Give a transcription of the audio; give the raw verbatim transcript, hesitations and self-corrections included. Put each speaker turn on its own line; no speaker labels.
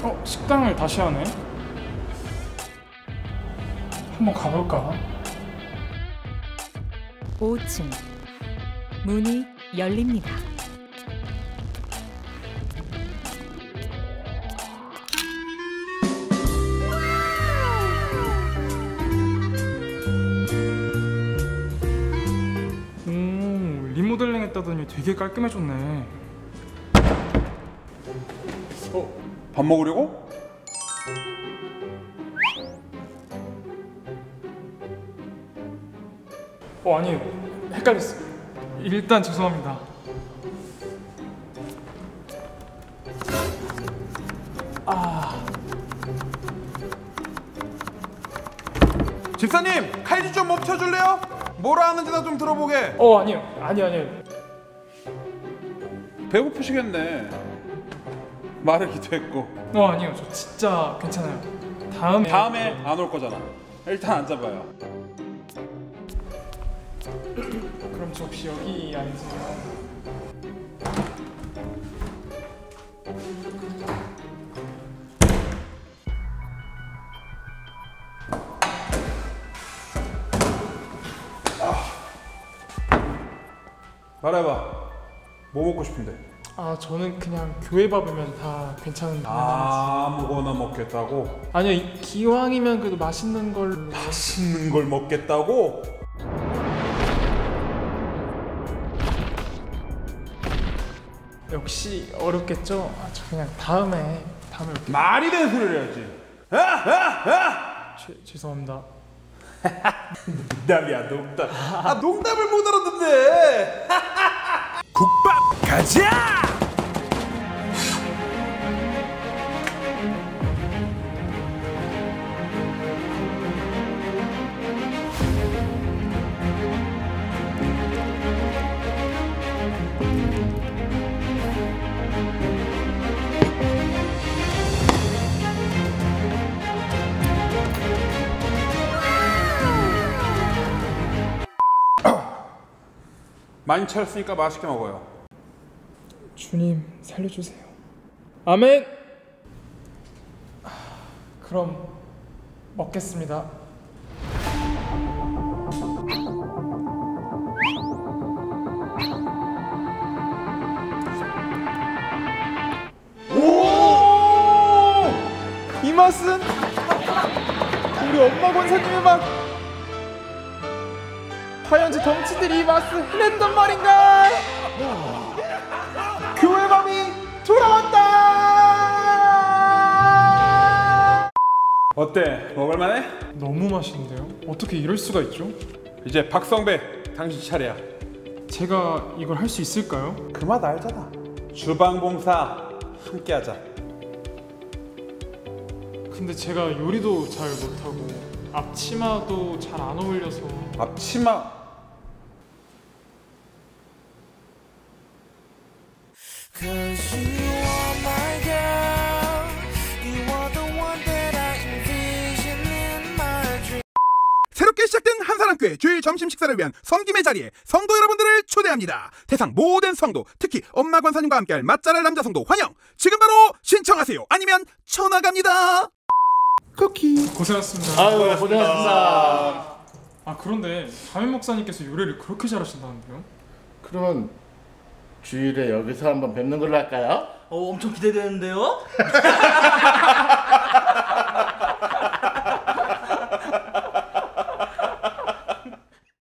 어? 식당을 다시 하네? 한번 가볼까?
오 층 문이 열립니다.
오, 리모델링 했다더니 되게 깔끔해졌네.
어? 밥 먹으려고?
어, 아니, 헷갈렸어. 일단 죄송합니다. 아,
집사님! 칼질 좀 멈춰줄래요? 뭐라 하는지 나 좀 들어보게.
어, 아니요, 아니요, 아니요.
배고프시겠네. 마르기도 했고.
어, 아니요, 저 진짜 괜찮아요. 다음에
다음에 안 올 거잖아. 일단 앉아봐요.
그럼 저 혹시 여기 앉으세요?
말해봐. 뭐 먹고 싶은데?
아, 저는 그냥 교회 밥이면 다 괜찮은데.
아무거나 먹겠다고?
아니요, 이- 기왕이면 그래도 맛있는 걸로.
맛있는 걸 먹겠다고?
역시 어렵겠죠? 아, 저 그냥 다음에 다음에 올게요.
말이 되는 소리를 해야지. 아! 아! 아!
죄, 죄송합니다.
농담이야 농담. 아 농담을 못 알아듣네. 국밥 가자. 많이 차렸으니까 맛있게 먹어요.
주님 살려주세요. 아멘. 아, 그럼 먹겠습니다. 오! 이 맛은 우리 엄마 권사님의 맛. 과연 제 덩치들이 이 맛을 해낸단 말인가? 교회 밤이 돌아왔다!
어때? 먹을만해?
너무 맛있는데요? 어떻게 이럴 수가 있죠?
이제 박성배 당신 차례야.
제가 이걸 할 수 있을까요?
그 맛 알잖아. 주방봉사 함께하자.
근데 제가 요리도 잘 못하고 앞치마도 잘 안 어울려서.
앞치마.
Cause you are my girl, you are the one that I envision in my dream.
새롭게 시작된 한사람교회 주일 점심 식사를 위한 섬김의 자리에 성도 여러분들을 초대합니다. 대상 모든 성도, 특히 엄마 권사님과 함께할 맛잘알 남자 성도 환영! 지금 바로 신청하세요. 아니면 전화갑니다. 쿠키.
고생하셨습니다.
아유, 고생하셨습니다.
아, 그런데 담임 목사님께서 요리를 그렇게 잘하신다는데요?
그러면 주일에 여기서 한번 뵙는 걸로 할까요?
어, 엄청 기대되는데요?